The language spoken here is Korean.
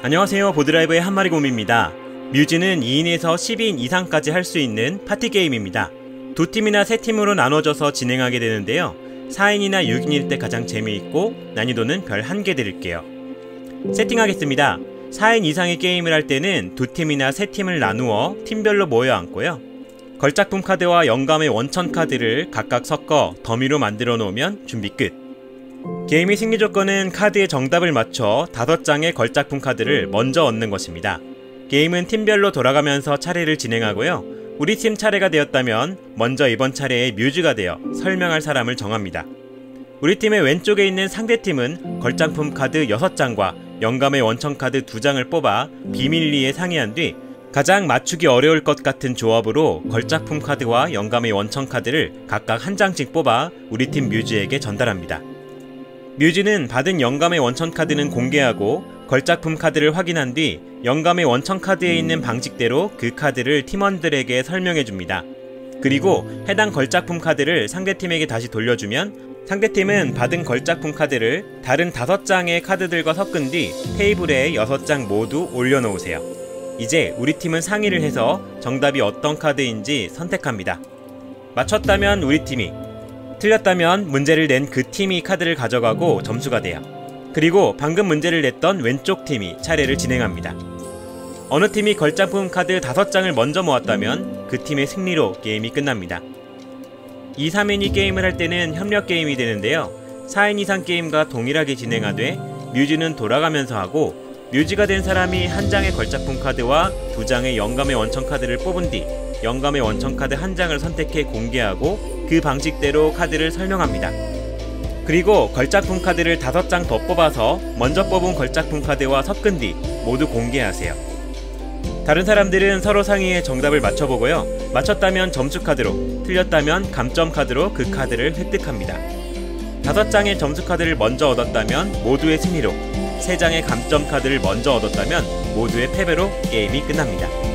안녕하세요. 보드라이버의 한마리곰입니다. 뮤즈는 2인에서 12인 이상까지 할 수 있는 파티게임입니다. 두 팀이나 세 팀으로 나눠져서 진행하게 되는데요. 4인이나 6인일 때 가장 재미있고 난이도는 별 1개 드릴게요. 세팅하겠습니다. 4인 이상의 게임을 할 때는 두 팀이나 세 팀을 나누어 팀별로 모여 앉고요. 걸작품 카드와 영감의 원천 카드를 각각 섞어 더미로 만들어 놓으면 준비 끝. 게임의 승리 조건은 카드의 정답을 맞춰 5장의 걸작품 카드를 먼저 얻는 것입니다. 게임은 팀별로 돌아가면서 차례를 진행하고요. 우리 팀 차례가 되었다면 먼저 이번 차례의 뮤즈가 되어 설명할 사람을 정합니다. 우리 팀의 왼쪽에 있는 상대팀은 걸작품 카드 6장과 영감의 원천 카드 2장을 뽑아 비밀리에 상의한 뒤 가장 맞추기 어려울 것 같은 조합으로 걸작품 카드와 영감의 원천 카드를 각각 1장씩 뽑아 우리 팀 뮤즈에게 전달합니다. 뮤즈는 받은 영감의 원천 카드는 공개하고 걸작품 카드를 확인한 뒤 영감의 원천 카드에 있는 방식대로 그 카드를 팀원들에게 설명해줍니다. 그리고 해당 걸작품 카드를 상대팀에게 다시 돌려주면 상대팀은 받은 걸작품 카드를 다른 5장의 카드들과 섞은 뒤 테이블에 6장 모두 올려놓으세요. 이제 우리 팀은 상의를 해서 정답이 어떤 카드인지 선택합니다. 맞췄다면 우리 팀이, 틀렸다면 문제를 낸 그 팀이 카드를 가져가고 점수가 돼요. 그리고 방금 문제를 냈던 왼쪽 팀이 차례를 진행합니다. 어느 팀이 걸작품 카드 5장을 먼저 모았다면 그 팀의 승리로 게임이 끝납니다. 2, 3인이 게임을 할 때는 협력 게임이 되는데요. 4인 이상 게임과 동일하게 진행하되 뮤즈는 돌아가면서 하고 뮤즈가 된 사람이 1장의 걸작품 카드와 2장의 영감의 원천 카드를 뽑은 뒤 영감의 원천 카드 1장을 선택해 공개하고 그 방식대로 카드를 설명합니다. 그리고 걸작품 카드를 5장 더 뽑아서 먼저 뽑은 걸작품 카드와 섞은 뒤 모두 공개하세요. 다른 사람들은 서로 상의해 정답을 맞춰보고요. 맞췄다면 점수 카드로, 틀렸다면 감점 카드로 그 카드를 획득합니다. 5장의 점수 카드를 먼저 얻었다면 모두의 승리로, 3장의 감점 카드를 먼저 얻었다면 모두의 패배로 게임이 끝납니다.